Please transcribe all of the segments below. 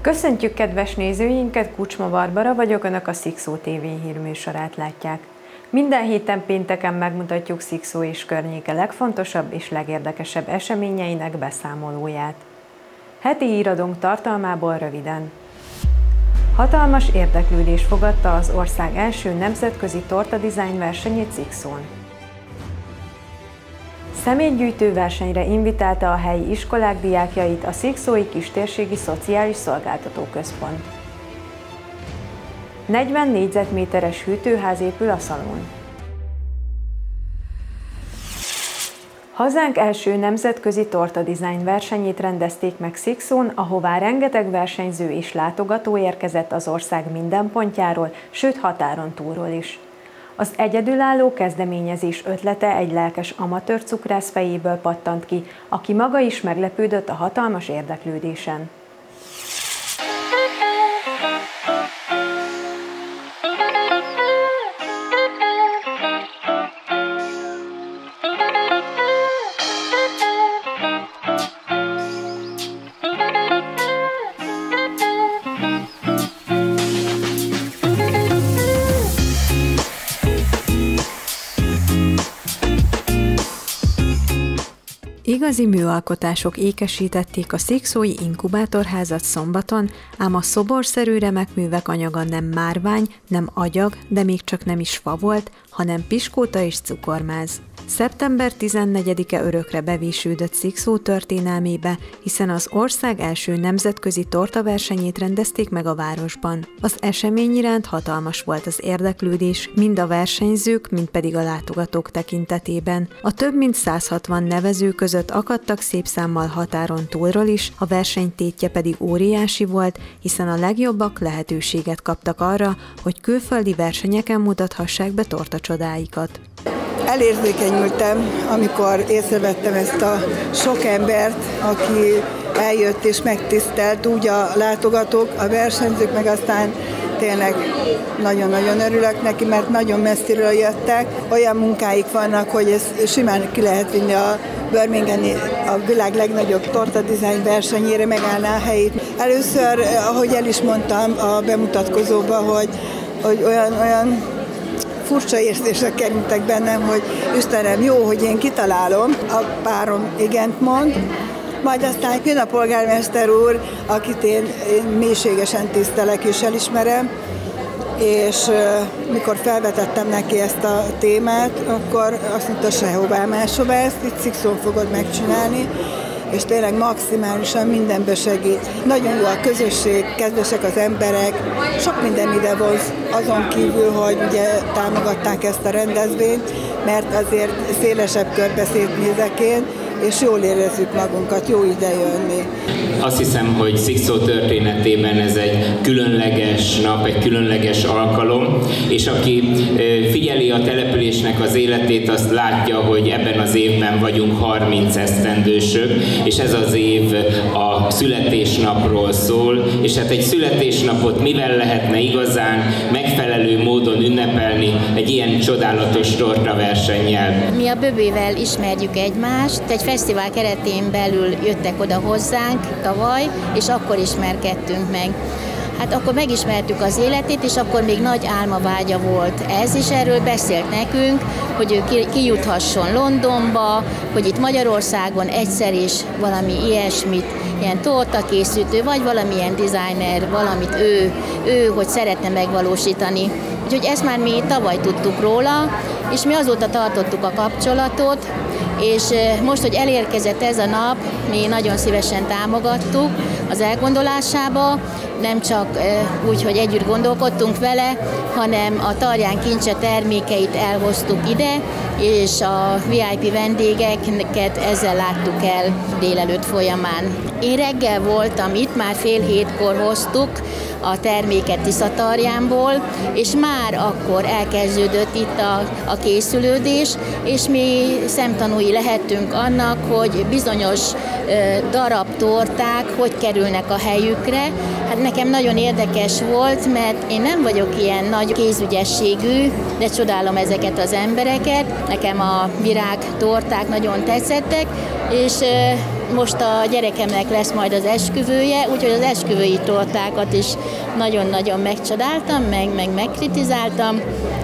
Köszöntjük kedves nézőinket, Kucsma Barbara vagyok, Önök a Szikszó TV hírműsorát látják. Minden héten pénteken megmutatjuk Szikszó és környéke legfontosabb és legérdekesebb eseményeinek beszámolóját. Heti híradónk tartalmából röviden. Hatalmas érdeklődés fogadta az ország első nemzetközi tortadizájn versenyét Szikszón. Szemétgyűjtő versenyre invitálta a helyi iskolák diákjait a Szikszói Kistérségi Szociális Szolgáltató Központ. 40 négyzetméteres hűtőház épül a Szalón. Hazánk első nemzetközi tortadizájn versenyét rendezték meg Szikszón, ahová rengeteg versenyző és látogató érkezett az ország minden pontjáról, sőt határon túlról is. Az egyedülálló kezdeményezés ötlete egy lelkes amatőr cukrász fejéből pattant ki, aki maga is meglepődött a hatalmas érdeklődésen. Igazi műalkotások ékesítették a szikszói inkubátorházat szombaton, ám a szoborszerű remek művek anyaga nem márvány, nem agyag, de még csak nem is fa volt, hanem piskóta és cukormáz. Szeptember 14-e örökre bevésődött Szikszó történelmébe, hiszen az ország első nemzetközi tortaversenyét rendezték meg a városban. Az esemény iránt hatalmas volt az érdeklődés, mind a versenyzők, mind pedig a látogatók tekintetében. A több mint 160 nevező között akadtak szép számmal határon túlról is, a verseny tétje pedig óriási volt, hiszen a legjobbak lehetőséget kaptak arra, hogy külföldi versenyeken mutathassák be tortacsodáikat. Elérzékenyültem, amikor észrevettem ezt a sok embert, aki eljött és megtisztelt, úgy a látogatók, a versenyzők, meg aztán tényleg nagyon-nagyon örülök neki, mert nagyon messziről jöttek. Olyan munkáik vannak, hogy ezt simán ki lehet vinni a Birminghami, a világ legnagyobb tortadizájn versenyére, megállná a helyét. Először, ahogy el is mondtam a bemutatkozóban, hogy olyan furcsa érzések kerültek bennem, hogy Istenem, jó, hogy én kitalálom, a párom igent mond, majd aztán jön a polgármester úr, akit én mélységesen tisztelek és elismerem, és mikor felvetettem neki ezt a témát, akkor azt mondta, sehová máshová, ezt itt Szikszón fogod megcsinálni, és tényleg maximálisan mindenbe segít. Nagyon jó a közösség, kedvesek az emberek, sok minden ide vonz, azon kívül, hogy ugye támogatták ezt a rendezvényt, mert azért szélesebb körbe szétnézek én, és jól érezzük magunkat, jó ide jönni. Azt hiszem, hogy Szikszó történetében ez egy különleges nap, egy különleges alkalom, és aki figyeli a településnek az életét, azt látja, hogy ebben az évben vagyunk 30 esztendősök, és ez az év a születésnapról szól, és hát egy születésnapot mivel lehetne igazán megfelelő módon ünnepelni egy ilyen csodálatos tortaversennyel. Mi a Böbével ismerjük egymást, egy fesztivál keretén belül jöttek oda hozzánk tavaly, és akkor ismerkedtünk meg. Hát akkor megismertük az életét, és akkor még nagy álmavágya volt ez, és erről beszélt nekünk, hogy ő kijuthasson Londonba, hogy itt Magyarországon egyszer is valami ilyesmit, ilyen tortakészítő, vagy valamilyen designer, valamit ő hogy szeretne megvalósítani. Úgyhogy ezt már mi tavaly tudtuk róla, és mi azóta tartottuk a kapcsolatot, és most, hogy elérkezett ez a nap, mi nagyon szívesen támogattuk az elgondolásába, nem csak úgy, hogy együtt gondolkodtunk vele, hanem a Tarján Kincse termékeit elhoztuk ide, és a VIP vendégeket ezzel láttuk el délelőtt folyamán. Én reggel voltam itt, már 6:30-kor hoztuk a terméket Tiszatarjánból, és már akkor elkezdődött itt a készülődés, és mi szemtanúi lehetünk annak, hogy bizonyos darab torták hogy kerülnek a helyükre. Hát nekem nagyon érdekes volt, mert én nem vagyok ilyen nagy kézügyességű, de csodálom ezeket az embereket. Nekem a virágtorták nagyon tetszettek, és most a gyerekemnek lesz majd az esküvője, úgyhogy az esküvői tortákat is nagyon-nagyon megcsodáltam, meg megkritizáltam.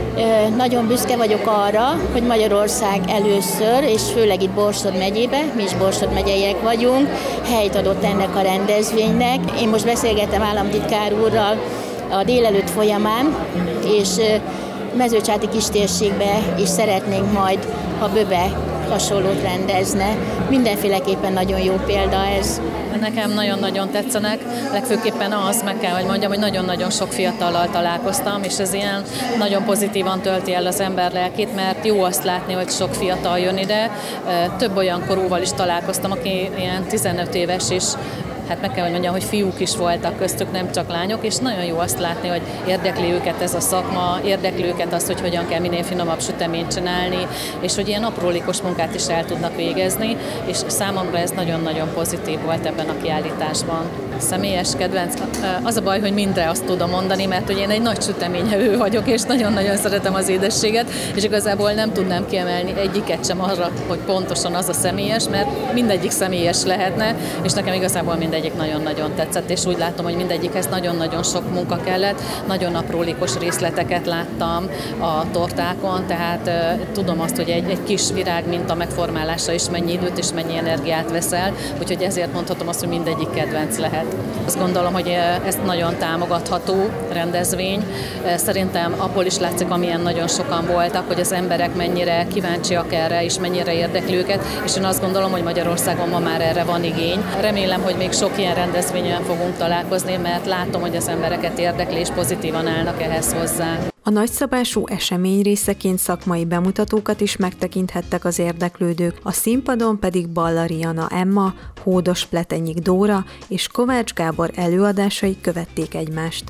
Nagyon büszke vagyok arra, hogy Magyarország először, és főleg itt Borsod megyében, mi is Borsod megyeiek vagyunk, helyt adott ennek a rendezvénynek. Én most beszélgettem államtitkár úrral a délelőtt folyamán, és Mezőcsáti kistérségbe is szeretnénk majd, ha Böbe hasonlót rendezne. Mindenféleképpen nagyon jó példa ez. Nekem nagyon-nagyon tetszenek, legfőképpen az, meg kell, hogy mondjam, hogy nagyon-nagyon sok fiatallal találkoztam, és ez ilyen nagyon pozitívan tölti el az ember lelkét, mert jó azt látni, hogy sok fiatal jön ide. Több olyan korúval is találkoztam, aki ilyen 15 éves, és hát meg kell, hogy mondjam, hogy fiúk is voltak köztük, nem csak lányok, és nagyon jó azt látni, hogy érdekli őket ez a szakma, érdekli őket az, hogy hogyan kell minél finomabb süteményt csinálni, és hogy ilyen aprólékos munkát is el tudnak végezni, és számomra ez nagyon-nagyon pozitív volt ebben a kiállításban. Személyes kedvenc, az a baj, hogy mindre azt tudom mondani, mert hogy én egy nagy süteményevő vagyok, és nagyon-nagyon szeretem az édességet, és igazából nem tudnám kiemelni egyiket sem arra, hogy pontosan az a személyes, mert mindegyik személyes lehetne, és nekem igazából mindegyik nagyon-nagyon tetszett, és úgy látom, hogy mindegyikhez nagyon-nagyon sok munka kellett, nagyon aprólékos részleteket láttam a tortákon, tehát tudom azt, hogy egy kis virág minta megformálása is mennyi időt és mennyi energiát vesz el, úgyhogy ezért mondhatom azt, hogy mindegyik kedvenc lehet. Azt gondolom, hogy ez nagyon támogatható rendezvény. Szerintem abból is látszik, amilyen nagyon sokan voltak, hogy az emberek mennyire kíváncsiak erre, és mennyire érdekli őket, és én azt gondolom, hogy Magyarországon ma már erre van igény. Remélem, hogy még sok ilyen rendezvényen fogunk találkozni, mert látom, hogy az embereket érdekli, és pozitívan állnak ehhez hozzá. A nagyszabású esemény részeként szakmai bemutatókat is megtekinthettek az érdeklődők, a színpadon pedig Ballariana Emma, Hódos Pletenyik Dóra és Kovács Gábor előadásai követték egymást.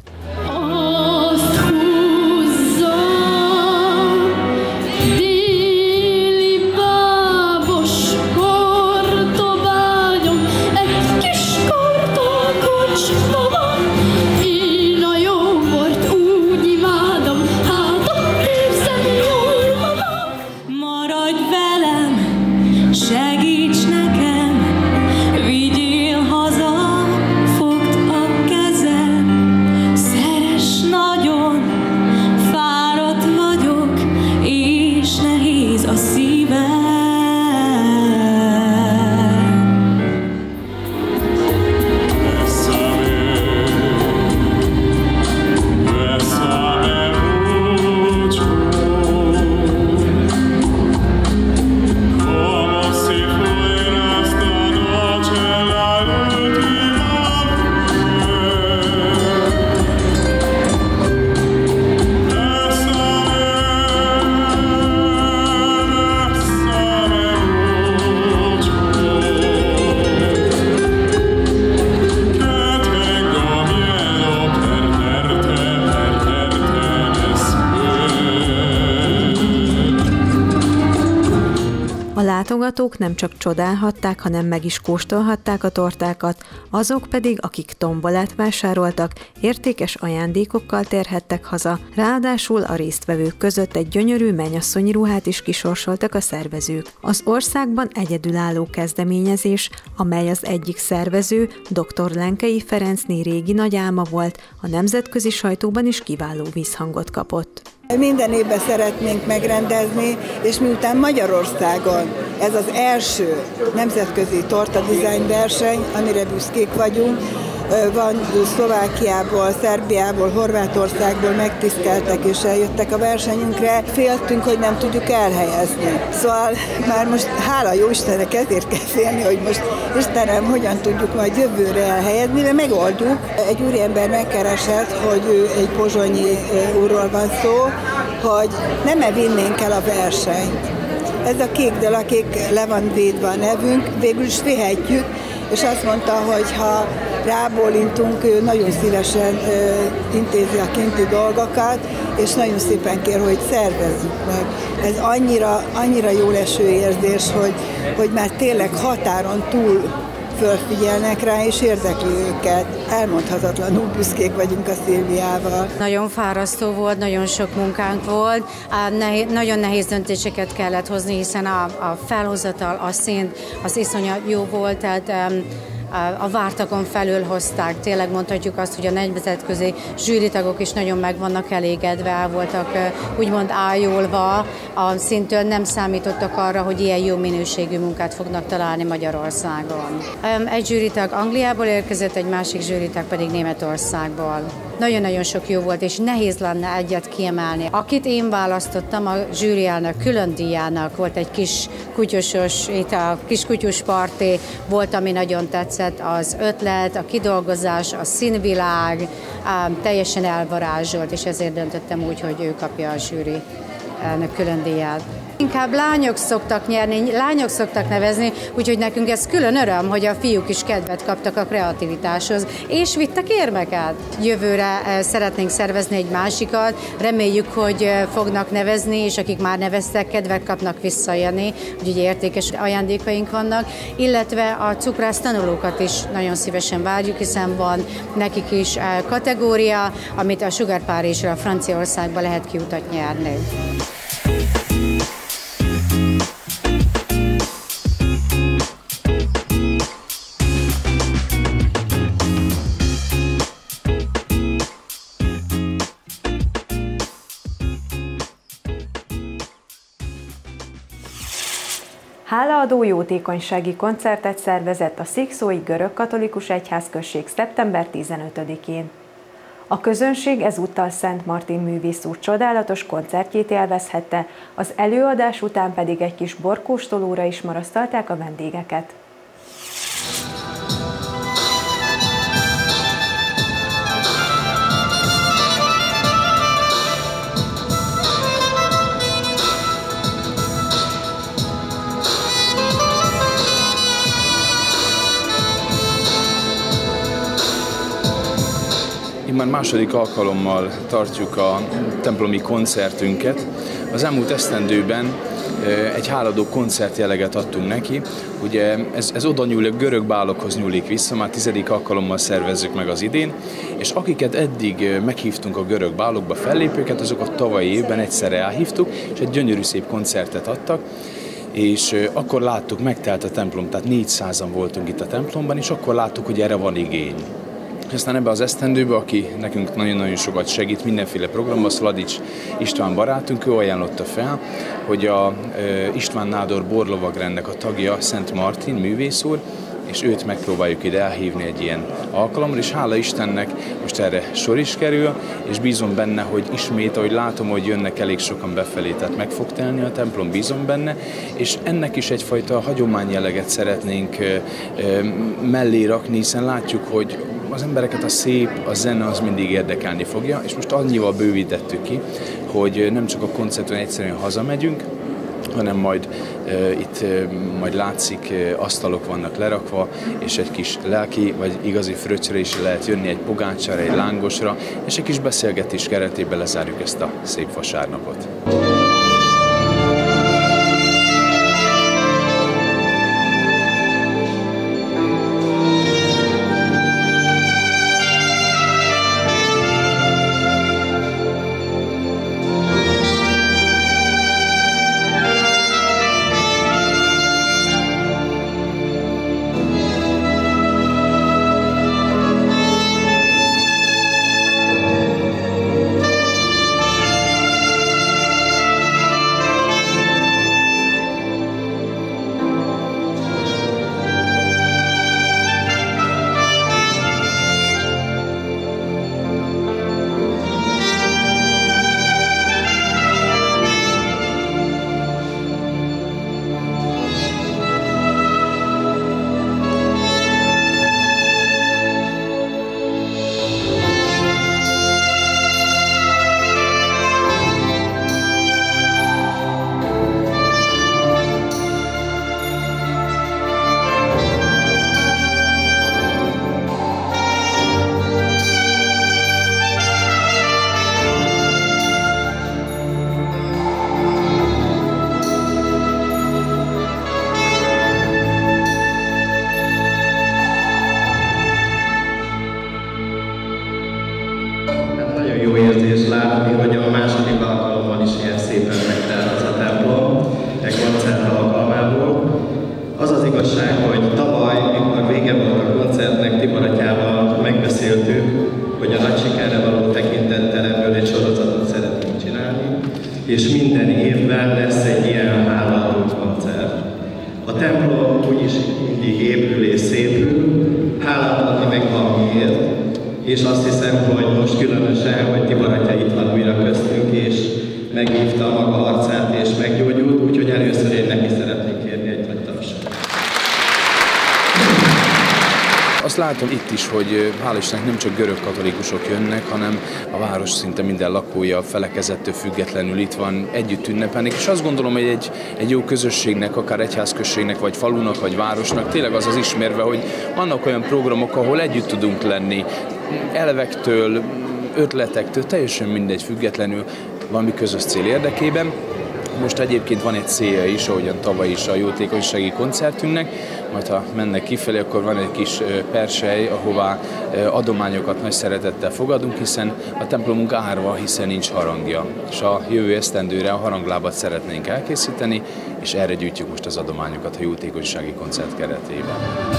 A látogatók nem csak csodálhatták, hanem meg is kóstolhatták a tortákat, azok pedig, akik tombolát vásároltak, értékes ajándékokkal térhettek haza, ráadásul a résztvevők között egy gyönyörű mennyasszonyi ruhát is kisorsoltak a szervezők. Az országban egyedülálló kezdeményezés, amely az egyik szervező, dr. Lenkei Ferencné régi nagy álma volt, a nemzetközi sajtóban is kiváló vízhangot kapott. Minden évben szeretnénk megrendezni, és miután Magyarországon ez az első nemzetközi torta design verseny, amire büszkék vagyunk, van Szlovákiából, Szerbiából, Horvátországból megtiszteltek és eljöttek a versenyünkre, féltünk, hogy nem tudjuk elhelyezni. Szóval már most hála jó Istennek ezért kell félni, hogy most Istenem, hogyan tudjuk majd jövőre elhelyezni, de megoldjuk. Egy úriember megkeresett, hogy ő egy pozsonyi úrról van szó, hogy nem vinnénk el a versenyt. Ez a kék dal, akik le van védve a nevünk, végül is vihetjük, és azt mondta, hogy ha rábólintunk, ő nagyon szívesen intézi a kinti dolgokat, és nagyon szépen kér, hogy szervezzük meg. Ez annyira jól eső érzés, hogy már tényleg határon túl fölfigyelnek rá, és érdekli őket. Elmondhatatlanul büszkék vagyunk a Szilviával. Nagyon fárasztó volt, nagyon sok munkánk volt, nagyon nehéz döntéseket kellett hozni, hiszen a felhozatal, a szín, az iszonyat jó volt, tehát a vártakon felül hozták. Tényleg mondhatjuk azt, hogy a nemzetközi zsűritagok is nagyon meg vannak elégedve, el voltak úgymond ájulva, a szintől nem számítottak arra, hogy ilyen jó minőségű munkát fognak találni Magyarországon. Egy zsűritag Angliából érkezett, egy másik zsűritag pedig Németországból. Nagyon-nagyon sok jó volt, és nehéz lenne egyet kiemelni. Akit én választottam, a zsűriának külön díjának volt egy kis kutyusos, itt a kis kutyus parti volt, ami nagyon tetszett, az ötlet, a kidolgozás, a színvilág, teljesen elvarázsolt, és ezért döntöttem úgy, hogy ő kapja a zsűri külön díját. Inkább lányok szoktak nyerni, lányok szoktak nevezni, úgyhogy nekünk ez külön öröm, hogy a fiúk is kedvet kaptak a kreativitáshoz, és vittek érmeket. Jövőre szeretnénk szervezni egy másikat, reméljük, hogy fognak nevezni, és akik már neveztek, kedvet kapnak visszajönni, úgyhogy értékes ajándékaink vannak, illetve a cukrász tanulókat is nagyon szívesen várjuk, hiszen van nekik is kategória, amit a Sugar Párizsra, Franciaországba lehet kiutat nyerni. Hálaadó jótékonysági koncertet szervezett a Szikszói Görögkatolikus Egyházközség szeptember 15-én. A közönség ezúttal Szent Martin művész úr csodálatos koncertjét élvezhette, az előadás után pedig egy kis borkóstolóra is marasztalták a vendégeket. Már második alkalommal tartjuk a templomi koncertünket. Az elmúlt esztendőben egy háladó koncertjeleget adtunk neki. Ugye ez oda nyúl, a görög bálokhoz nyúlik vissza, már 10. alkalommal szervezzük meg az idén, és akiket eddig meghívtunk a görög bálokba fellépőket, azokat tavalyi évben egyszerre elhívtuk, és egy gyönyörű szép koncertet adtak, és akkor láttuk, megtelt a templom, tehát 400-an voltunk itt a templomban, és akkor láttuk, hogy erre van igény. Aztán ebbe az esztendőbe, aki nekünk nagyon-nagyon sokat segít mindenféle programban, Szladics István barátunk, ő ajánlotta fel, hogy a István Nádor borlovagrendnek a tagja Szent Martin művész úr, és őt megpróbáljuk ide elhívni egy ilyen alkalomra, és hála Istennek most erre sor is kerül, és bízom benne, hogy ismét, ahogy látom, hogy jönnek elég sokan befelé, tehát meg fog telni a templom, bízom benne, és ennek is egyfajta hagyományjelleget szeretnénk mellé rakni, hiszen látjuk, hogy az embereket a szép, a zene az mindig érdekelni fogja, és most annyival bővítettük ki, hogy nem csak a koncerten egyszerűen hazamegyünk, hanem majd itt majd látszik, asztalok vannak lerakva, és egy kis lelki vagy igazi fröccsre is lehet jönni, egy pogácsára, egy lángosra, és egy kis beszélgetés keretében lezárjuk ezt a szép vasárnapot. igazság, hogy tavaly, mikor vége volt a koncertnek, Tibor atyával megbeszéltük, hogy a nagy sikerre való tekintettel ebből egy sorozatot szeretnénk csinálni, és minden évben lesz egy ilyen hálaadó koncert. A templom úgyis mindig épül és szépül, hálát adni meg valamiért, és azt hiszem, hogy most különösen, hogy Tibor atya itt van újra köztünk, és megvívta a maga arcát és meggyógyult, úgyhogy először én neki szeretnék kérni egy nagy tapsot. Azt látom itt is, hogy hál' Istennek nem csak görög katolikusok jönnek, hanem a város szinte minden lakója felekezettől függetlenül itt van, együtt ünnepelnek, és azt gondolom, hogy egy jó közösségnek, akár egyházközségnek, vagy falunak, vagy városnak tényleg az ismerve, hogy vannak olyan programok, ahol együtt tudunk lenni, elvektől, ötletektől, teljesen mindegy függetlenül, valami közös cél érdekében. Most egyébként van egy célja is, ahogyan tavaly is a jótékonysági koncertünknek, majd ha mennek kifelé, akkor van egy kis persely, ahová adományokat nagy szeretettel fogadunk, hiszen a templomunk árva, hiszen nincs harangja. És a jövő esztendőre a haranglábat szeretnénk elkészíteni, és erre gyűjtjük most az adományokat a jótékonysági koncert keretében.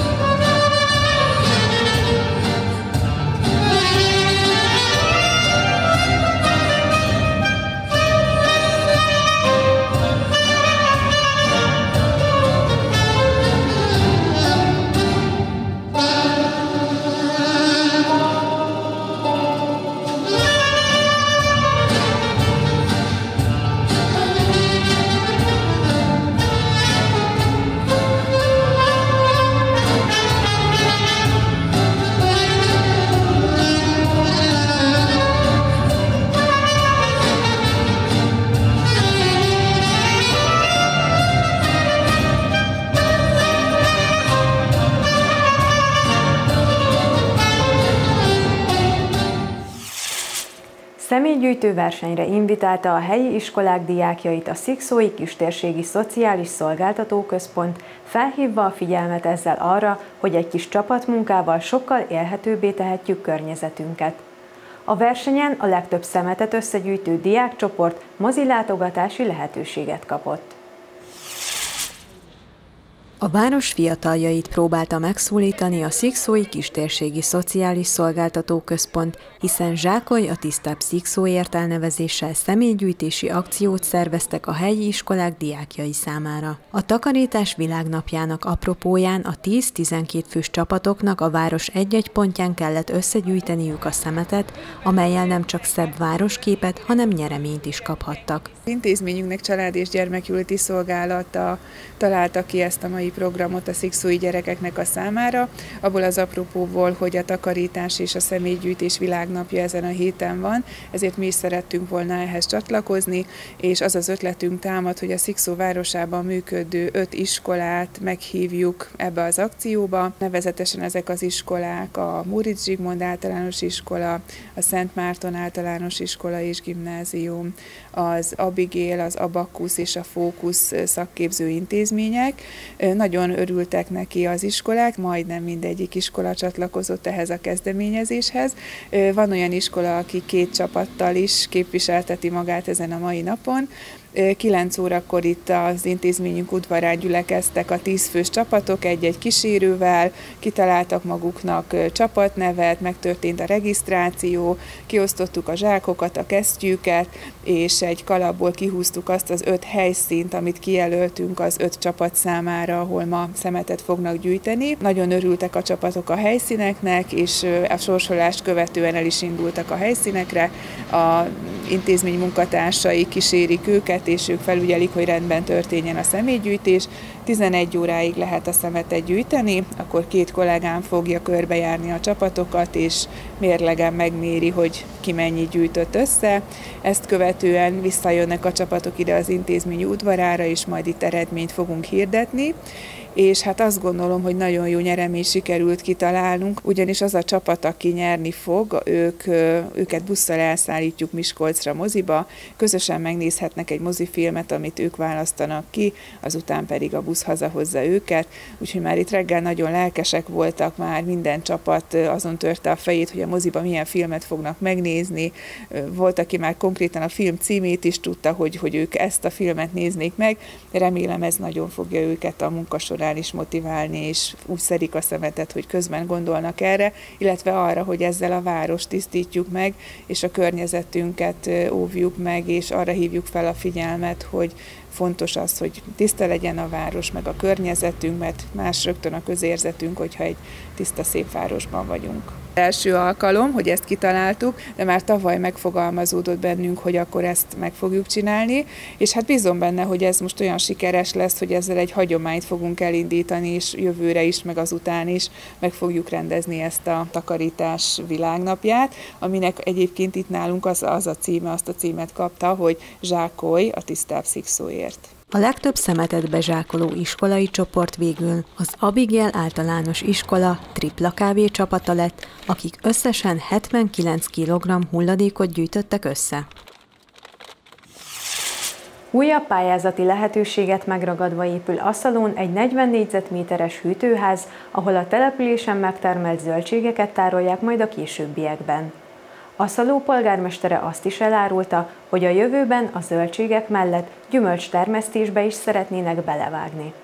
Személygyűjtő versenyre invitálta a helyi iskolák diákjait a Szikszói Kistérségi Szociális Szolgáltatóközpont, felhívva a figyelmet ezzel arra, hogy egy kis csapatmunkával sokkal élhetőbbé tehetjük környezetünket. A versenyen a legtöbb szemetet összegyűjtő diákcsoport mozilátogatási lehetőséget kapott. A város fiataljait próbálta megszólítani a Szikszói Kistérségi Szociális Szolgáltatóközpont, hiszen Zsákolj a tisztább Szikszóért elnevezéssel személygyűjtési akciót szerveztek a helyi iskolák diákjai számára. A takarítás világnapjának apropóján a 10-12 fős csapatoknak a város egy-egy pontján kellett összegyűjteniük a szemetet, amellyel nem csak szebb városképet, hanem nyereményt is kaphattak. Az intézményünknek Család- és Gyermekjóléti Szolgálata találta ki ezt a mai programot a szikszói gyerekeknek a számára, abból az apropóból, hogy a takarítás és a személygyűjtés világnapja ezen a héten van, ezért mi is szerettünk volna ehhez csatlakozni, és az az ötletünk támad, hogy a Szikszó városában működő 5 iskolát meghívjuk ebbe az akcióba. Nevezetesen ezek az iskolák a Móricz Zsigmond általános iskola, a Szent Márton általános iskola és gimnázium, az Abigail, az Abakkusz és a Fókusz szakképző intézmények. Nagyon örültek neki az iskolák, majdnem mindegyik iskola csatlakozott ehhez a kezdeményezéshez. Van olyan iskola, aki 2 csapattal is képviselteti magát ezen a mai napon. 9 órakor itt az intézményünk udvarán gyülekeztek a 10 fős csapatok egy-egy kísérővel, kitaláltak maguknak csapatnevet, megtörtént a regisztráció, kiosztottuk a zsákokat, a kesztyűket, és egy kalapból kihúztuk azt az 5 helyszínt, amit kijelöltünk az 5 csapat számára, ahol ma szemetet fognak gyűjteni. Nagyon örültek a csapatok a helyszíneknek, és a sorsolást követően el is indultak a helyszínekre. A intézmény munkatársai kísérik őket, és ők felügyelik, hogy rendben történjen a személygyűjtés. 11 óráig lehet a szemetet gyűjteni, akkor 2 kollégám fogja körbejárni a csapatokat, és mérlegen megméri, hogy ki mennyit gyűjtött össze. Ezt követően visszajönnek a csapatok ide az intézmény udvarára, és majd itt eredményt fogunk hirdetni. És hát azt gondolom, hogy nagyon jó nyereményt sikerült kitalálnunk, ugyanis az a csapat, aki nyerni fog, őket busszal elszállítjuk Miskolcra moziba, közösen megnézhetnek egy mozifilmet, amit ők választanak ki, azután pedig a busz hazahozza őket, úgyhogy már itt reggel nagyon lelkesek voltak, már minden csapat azon törte a fejét, hogy a moziba milyen filmet fognak megnézni. Volt, aki már konkrétan a film címét is tudta, hogy ők ezt a filmet néznék meg. Remélem ez nagyon fogja őket a munka során is motiválni, és úgy szedik a szemetet, hogy közben gondolnak erre, illetve arra, hogy ezzel a várost tisztítjuk meg, és a környezetünket óvjuk meg, és arra hívjuk fel a figyelmet, hogy fontos az, hogy tiszta legyen a város, meg a környezetünk, mert más rögtön a közérzetünk, hogyha egy tiszta, szép városban vagyunk. Első alkalom, hogy ezt kitaláltuk, de már tavaly megfogalmazódott bennünk, hogy akkor ezt meg fogjuk csinálni, és hát bízom benne, hogy ez most olyan sikeres lesz, hogy ezzel egy hagyományt fogunk elindítani, és jövőre is, meg azután is meg fogjuk rendezni ezt a takarítás világnapját, aminek egyébként itt nálunk az a címe, azt a címet kapta, hogy Zsákolj a tisztább Szikszóért. A legtöbb szemetet bezsákoló iskolai csoport végül az Abigail általános iskola tripla kávé csapata lett, akik összesen 79 kg hulladékot gyűjtöttek össze. Újabb pályázati lehetőséget megragadva épül Aszalón egy 40 négyzetméteres hűtőház, ahol a településen megtermelt zöldségeket tárolják majd a későbbiekben. Aszaló polgármestere azt is elárulta, hogy a jövőben a zöldségek mellett gyümölcstermesztésbe is szeretnének belevágni.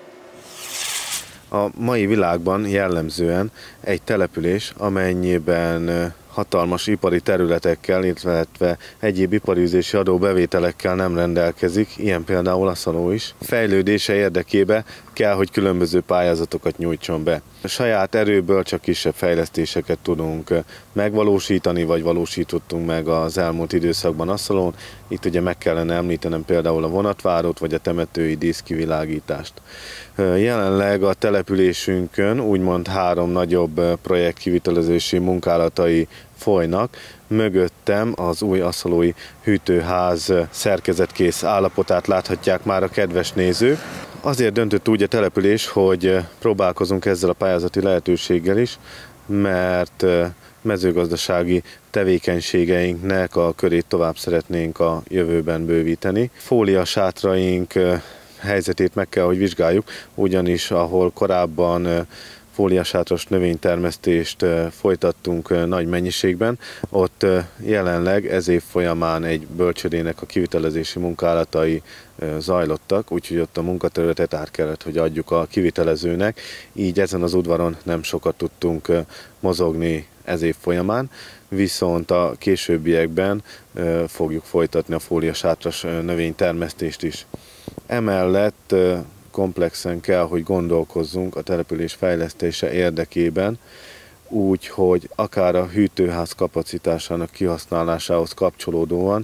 A mai világban jellemzően egy település, amennyiben hatalmas ipari területekkel, illetve egyéb iparűzési adóbevételekkel nem rendelkezik, ilyen például Aszaló is. Fejlődése érdekében kell, hogy különböző pályázatokat nyújtson be. A saját erőből csak kisebb fejlesztéseket tudunk megvalósítani, vagy valósítottunk meg az elmúlt időszakban Aszalón. Itt ugye meg kellene említenem például a vonatvárót, vagy a temetői díszkivilágítást. Jelenleg a településünkön úgymond 3 nagyobb projekt kivitelezési munkálatai folynak. Mögöttem az új aszalói hűtőház szerkezetkész állapotát láthatják már a kedves nézők. Azért döntött úgy a település, hogy próbálkozunk ezzel a pályázati lehetőséggel is, mert mezőgazdasági tevékenységeinknek a körét tovább szeretnénk a jövőben bővíteni. Fóliasátraink helyzetét meg kell, hogy vizsgáljuk, ugyanis ahol korábban fóliasátras növénytermesztést folytattunk nagy mennyiségben, ott jelenleg ez év folyamán egy bölcsödének a kivitelezési munkálatai zajlottak, úgyhogy ott a munkaterületet át kellett, hogy adjuk a kivitelezőnek, így ezen az udvaron nem sokat tudtunk mozogni ez év folyamán, viszont a későbbiekben fogjuk folytatni a fóliasátras növénytermesztést is. Emellett komplexen kell, hogy gondolkozzunk a település fejlesztése érdekében, úgy, hogy akár a hűtőház kapacitásának kihasználásához kapcsolódóan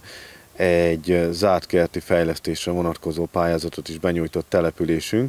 egy zártkerti fejlesztésre vonatkozó pályázatot is benyújtott településünk,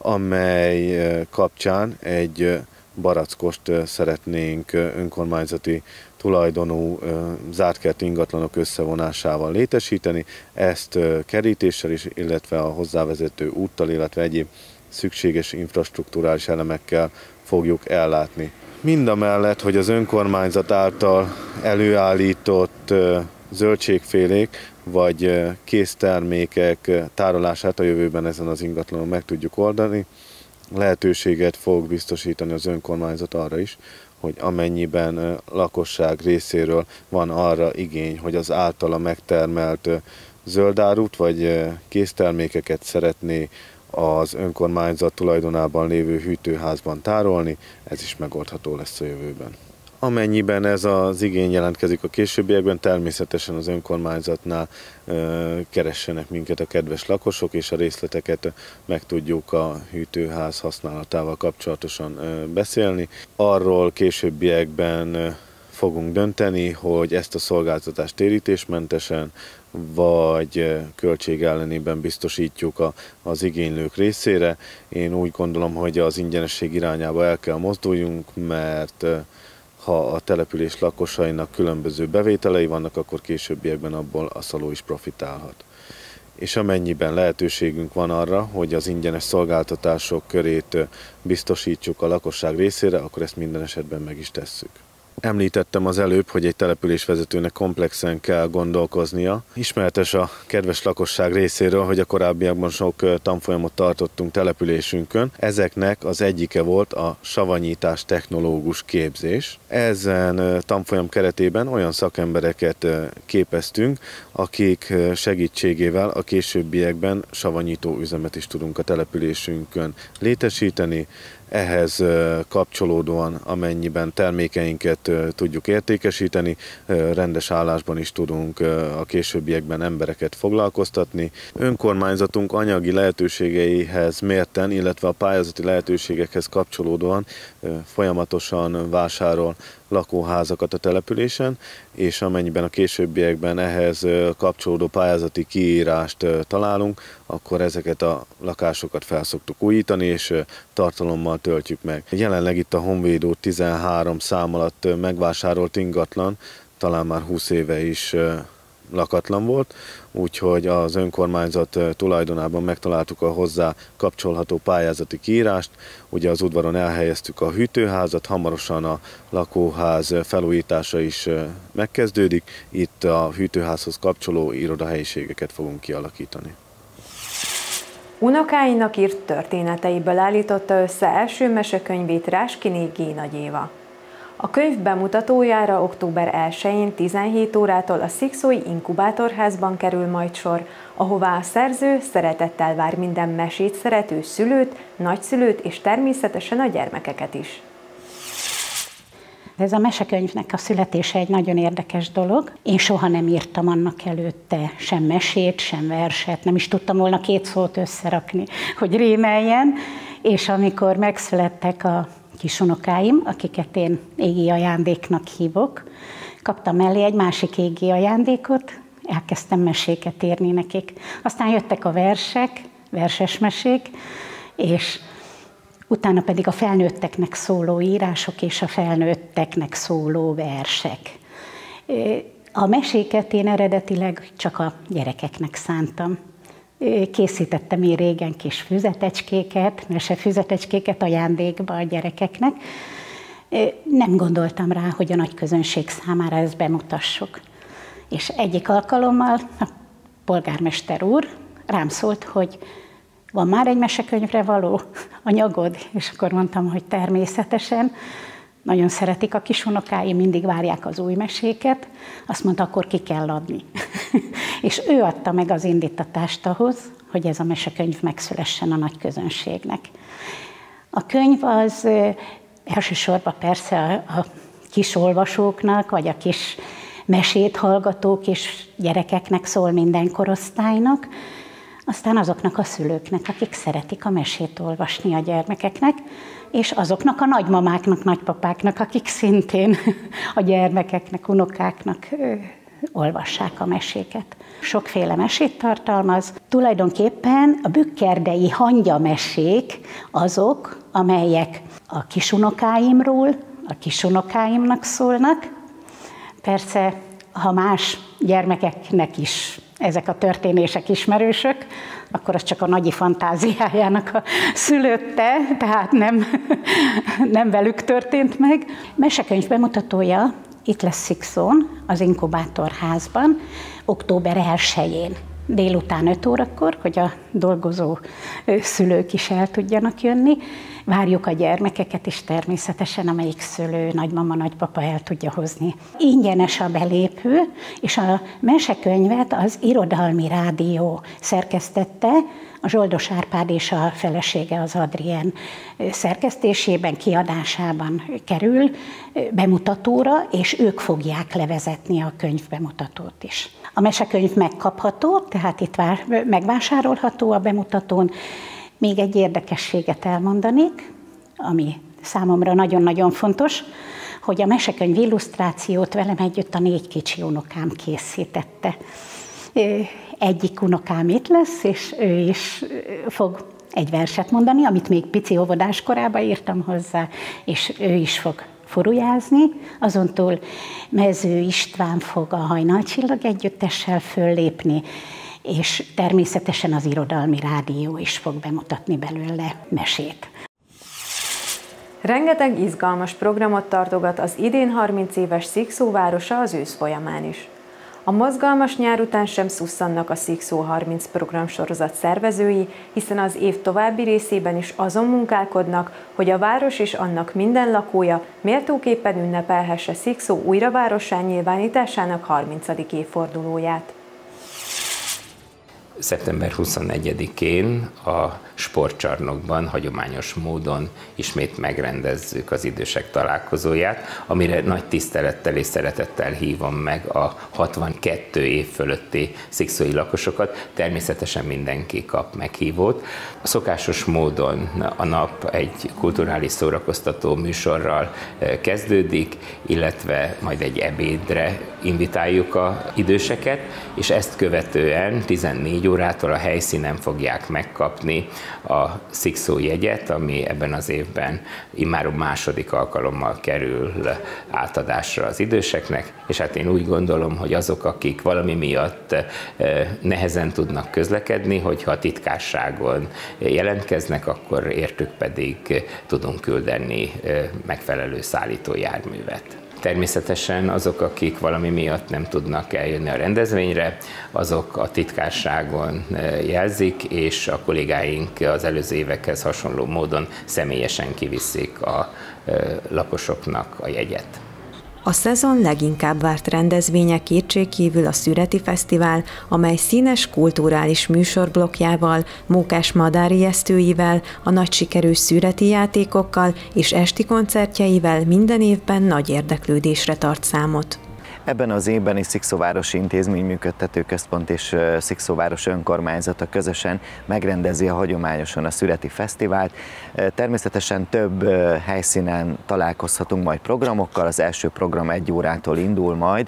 amely kapcsán egy barackost szeretnénk önkormányzati tulajdonú zártkerti ingatlanok összevonásával létesíteni, ezt kerítéssel is, illetve a hozzávezető úttal, illetve egyéb szükséges infrastrukturális elemekkel fogjuk ellátni. Mindamellett, hogy az önkormányzat által előállított zöldségfélék vagy késztermékek tárolását a jövőben ezen az ingatlanon meg tudjuk oldani, lehetőséget fog biztosítani az önkormányzat arra is, hogy amennyiben lakosság részéről van arra igény, hogy az általa megtermelt zöldárút vagy késztermékeket szeretné az önkormányzat tulajdonában lévő hűtőházban tárolni, ez is megoldható lesz a jövőben. Amennyiben ez az igény jelentkezik a későbbiekben, természetesen az önkormányzatnál keressenek minket a kedves lakosok, és a részleteket meg tudjuk a hűtőház használatával kapcsolatosan beszélni. Arról későbbiekben fogunk dönteni, hogy ezt a szolgáltatást térítésmentesen vagy költség ellenében biztosítjuk az igénylők részére. Én úgy gondolom, hogy az ingyenesség irányába el kell mozduljunk, mert ha a település lakosainak különböző bevételei vannak, akkor későbbiekben abból Aszaló is profitálhat. És amennyiben lehetőségünk van arra, hogy az ingyenes szolgáltatások körét biztosítsuk a lakosság részére, akkor ezt minden esetben meg is tesszük. Említettem az előbb, hogy egy településvezetőnek komplexen kell gondolkoznia. Ismeretes a kedves lakosság részéről, hogy a korábbiakban sok tanfolyamot tartottunk településünkön. Ezeknek az egyike volt a savanyítás technológus képzés. Ezen tanfolyam keretében olyan szakembereket képeztünk, akik segítségével a későbbiekben savanyító üzemet is tudunk a településünkön létesíteni. Ehhez kapcsolódóan, amennyiben termékeinket tudjuk értékesíteni, rendes állásban is tudunk a későbbiekben embereket foglalkoztatni. Önkormányzatunk anyagi lehetőségeihez mérten, illetve a pályázati lehetőségekhez kapcsolódóan folyamatosan vásárol lakóházakat a településen, és amennyiben a későbbiekben ehhez kapcsolódó pályázati kiírást találunk, akkor ezeket a lakásokat fel szoktuk újítani, és tartalommal töltjük meg. Jelenleg itt a Honvédó 13 szám alatt megvásárolt ingatlan, talán már 20 éve is lakatlan volt, úgyhogy az önkormányzat tulajdonában megtaláltuk a hozzá kapcsolható pályázati kiírást. Ugye az udvaron elhelyeztük a hűtőházat, hamarosan a lakóház felújítása is megkezdődik. Itt a hűtőházhoz kapcsoló irodahelyiségeket fogunk kialakítani. Unokáinak írt történeteiből állította össze első mesekönyvét Ráskiné G. Nagy Éva. A könyv bemutatójára október 1-én 17 órától a Szikszói Inkubátorházban kerül majd sor, ahová a szerző szeretettel vár minden mesét szerető szülőt, nagyszülőt és természetesen a gyermekeket is. Ez a mesekönyvnek a születése egy nagyon érdekes dolog. Én soha nem írtam annak előtte sem mesét, sem verset, nem is tudtam volna 2 szót összerakni, hogy rémeljen, és amikor megszülettek a kisunokáim, akiket én égi ajándéknak hívok, kaptam mellé egy másik égi ajándékot, elkezdtem meséket írni nekik. Aztán jöttek a versek, verses mesék, és utána pedig a felnőtteknek szóló írások és a felnőtteknek szóló versek. A meséket én eredetileg csak a gyerekeknek szántam. Készítettem én régen kis füzetecskéket, mesefüzetecskéket ajándékba a gyerekeknek. Nem gondoltam rá, hogy a nagy közönség számára ezt bemutassuk. És egyik alkalommal a polgármester úr rám szólt, hogy van már egy mesekönyvre való anyagod? És akkor mondtam, hogy természetesen. Nagyon szeretik a kisunokáim, mindig várják az új meséket. Azt mondta, akkor ki kell adni. És ő adta meg az indítatást ahhoz, hogy ez a mesekönyv megszülessen a nagy közönségnek. A könyv az elsősorban persze a kis olvasóknak, vagy a kis mesét hallgatók és gyerekeknek szól, minden korosztálynak, aztán azoknak a szülőknek, akik szeretik a mesét olvasni a gyermekeknek, és azoknak a nagymamáknak, nagypapáknak, akik szintén a gyermekeknek, unokáknak olvassák a meséket. Sokféle mesét tartalmaz. Tulajdonképpen a bükkerdei hangyamesék azok, amelyek a kisunokáimról, a kisunokáimnak szólnak. Persze, ha más gyermekeknek is ezek a történések ismerősök, akkor az csak a nagyi fantáziájának a szülötte, tehát nem velük történt meg. Mesekönyv bemutatója itt lesz Szikszón, az Inkubátorházban, október 1-én, délután 5 órakor, hogy a dolgozó szülők is el tudjanak jönni. Várjuk a gyermekeket is természetesen, amelyik szülő, nagymama, nagypapa el tudja hozni. Ingyenes a belépő, és a mesekönyvet az Irodalmi Rádió szerkesztette, a Zsoldos Árpád és a felesége az Adrien szerkesztésében, kiadásában kerül bemutatóra, és ők fogják levezetni a könyvbemutatót is. A mesekönyv megkapható, tehát itt megvásárolható a bemutatón. Még egy érdekességet elmondanék, ami számomra nagyon-nagyon fontos, hogy a mesekönyv illusztrációt velem együtt a 4 kicsi unokám készítette. Egyik unokám itt lesz, és ő is fog egy verset mondani, amit még pici óvodás korában írtam hozzá, és ő is fog furujázni. Azontúl Mező István fog a Hajnalcsillag együttessel föllépni, és természetesen az Irodalmi Rádió is fog bemutatni belőle mesét. Rengeteg izgalmas programot tartogat az idén 30 éves Szikszó városa az ősz folyamán is. A mozgalmas nyár után sem szusszannak a Szikszó 30 programsorozat szervezői, hiszen az év további részében is azon munkálkodnak, hogy a város és annak minden lakója méltóképpen ünnepelhesse Szikszó újravárossá nyilvánításának 30. évfordulóját. Szeptember 24-én a sportcsarnokban hagyományos módon ismét megrendezzük az idősek találkozóját, amire nagy tisztelettel és szeretettel hívom meg a 62 év fölötti szikszói lakosokat. Természetesen mindenki kap meghívót. A szokásos módon a nap egy kulturális szórakoztató műsorral kezdődik, illetve majd egy ebédre invitáljuk az időseket, és ezt követően 14 órától a helyszínen fogják megkapni a Szikszó jegyet, ami ebben az évben immáron második alkalommal kerül átadásra az időseknek, és hát én úgy gondolom, hogy azok, akik valami miatt nehezen tudnak közlekedni, hogyha a titkárságon jelentkeznek, akkor értük pedig tudunk küldeni megfelelő szállítójárművet. Természetesen azok, akik valami miatt nem tudnak eljönni a rendezvényre, azok a titkárságon jelzik, és a kollégáink az előző évekhez hasonló módon személyesen kiviszik a lakosoknak a jegyet. A szezon leginkább várt rendezvénye kétségkívül a Szüreti Fesztivál, amely színes kulturális műsorblokkjával, mókás madárijesztőivel, a nagy sikerű szüreti játékokkal és esti koncertjeivel minden évben nagy érdeklődésre tart számot. Ebben az évben is Szikszóvárosi Intézményműködtető Központ és Szikszóváros önkormányzata közösen megrendezi a hagyományosan a Szüreti Fesztivált. Természetesen több helyszínen találkozhatunk majd programokkal. Az első program 1 órától indul majd,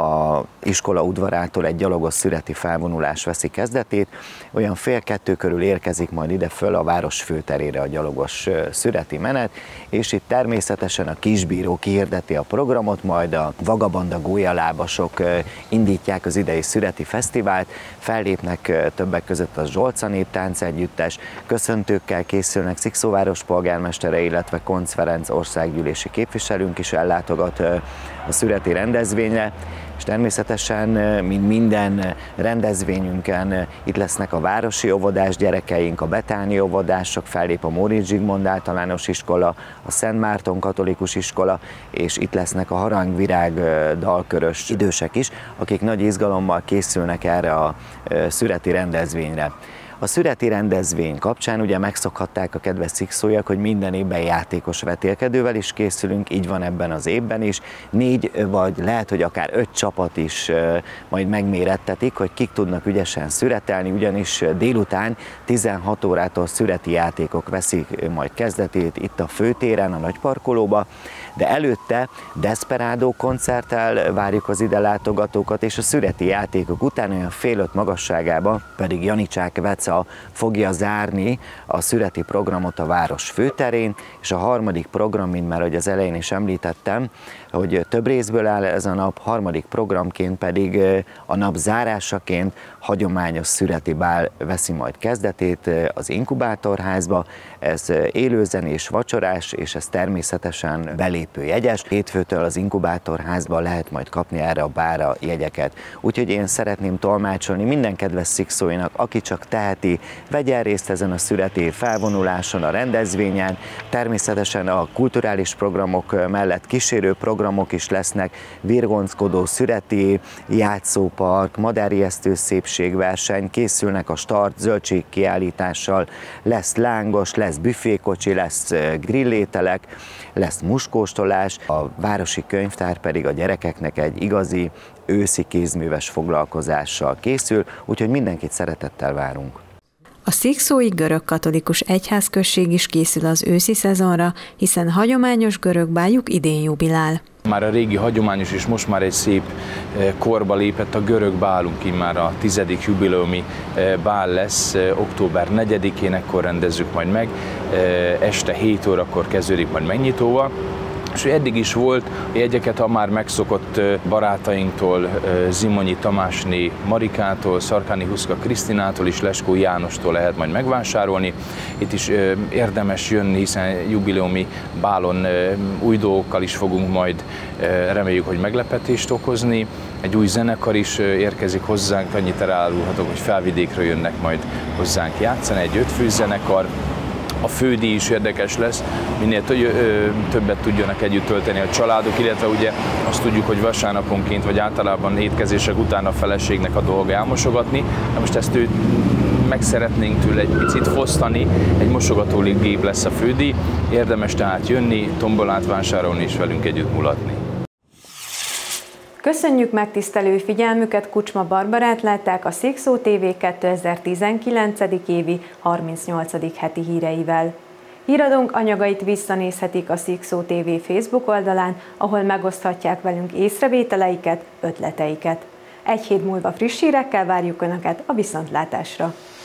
a iskola udvarától egy gyalogos szüreti felvonulás veszi kezdetét. Olyan 1:30 körül érkezik majd ide föl a város főterére a gyalogos szüreti menet, és itt természetesen a kisbíró kihirdeti a programot, majd a vagabanda gólyalábasok indítják az idei Szüreti Fesztivált, fellépnek többek között a Zsolca Néptánc Együttes, köszöntőkkel készülnek, Szikszóváros polgármestere, illetve Koncz Ferenc országgyűlési képviselőnk is ellátogat a szüreti rendezvényre, és természetesen, mint minden rendezvényünkön, itt lesznek a városi óvodás gyerekeink, a betáni óvodások, fellép a Móricz Zsigmond általános iskola, a Szent Márton katolikus iskola, és itt lesznek a harangvirág dalkörös idősek is, akik nagy izgalommal készülnek erre a szüreti rendezvényre. A szüreti rendezvény kapcsán ugye megszokhatták a kedves szikszóiak, hogy minden évben játékos vetélkedővel is készülünk, így van ebben az évben is. 4 vagy lehet, hogy akár 5 csapat is majd megmérettetik, hogy kik tudnak ügyesen szüretelni, ugyanis délután 16 órától szüreti játékok veszik majd kezdetét itt a főtéren, a nagyparkolóba, de előtte Desperado koncerttel várjuk az ide látogatókat, és a szüreti játékok után olyan 4:30 magasságában pedig Janicsák Veca fogja zárni a szüreti programot a város főterén, és a harmadik program, mint már az elején is említettem, hogy több részből áll ez a nap, harmadik programként pedig a nap zárásaként hagyományos szüreti bál veszi majd kezdetét az Inkubátorházba. Ez élőzenés, vacsorás, és ez természetesen belépőjegyes. Hétfőtől az Inkubátorházba lehet majd kapni erre a bálra jegyeket. Úgyhogy én szeretném tolmácsolni minden kedves szikszóinak, aki csak teheti, vegyen részt ezen a szüreti felvonuláson, a rendezvényen. Természetesen a kulturális programok mellett kísérő programok is lesznek, virgonckodó szüreti játszópark, madárijesztő szépségverseny, készülnek a start zöldségkiállítással, lesz lángos, lesz büfékocsi, lesz grillételek, lesz muskóstolás, a városi könyvtár pedig a gyerekeknek egy igazi őszi kézműves foglalkozással készül, úgyhogy mindenkit szeretettel várunk. A szikszói görög-katolikus egyházközség is készül az őszi szezonra, hiszen hagyományos görög báljuk idén jubilál. Már a régi hagyományos és most már egy szép korba lépett a görög bálunk, immár a 10. jubileumi bál lesz, október 4-én, ekkor rendezzük majd meg, este 7 órakor kezdődik majd megnyitóval, És eddig is volt, a jegyeket a már megszokott barátainktól, Zimonyi Tamásné Marikától, Szarkáni Huszka Krisztinától és Leskó Jánostól lehet majd megvásárolni. Itt is érdemes jönni, hiszen jubileumi bálon új dolgokkal is fogunk majd, reméljük, hogy meglepetést okozni. Egy új zenekar is érkezik hozzánk, annyit elárulhatok, hogy Felvidékről jönnek majd hozzánk játszani, egy 5 fős zenekar. A fődíj is érdekes lesz, minél többet tudjanak együtt tölteni a családok, illetve ugye azt tudjuk, hogy vasárnaponként vagy általában étkezések után a feleségnek a dolga elmosogatni, de most ezt meg szeretnénk tőle egy picit fosztani, egy mosogatólégép lesz a fődíj, érdemes tehát jönni, tombolát vásárolni és velünk együtt mulatni. Köszönjük megtisztelő figyelmüket, Kucsma Barbarát látták a Szikszó TV 2019. évi 38. heti híreivel. Híradónk anyagait visszanézhetik a Szikszó TV Facebook oldalán, ahol megoszthatják velünk észrevételeiket, ötleteiket. Egy hét múlva friss hírekkel várjuk Önöket a viszontlátásra!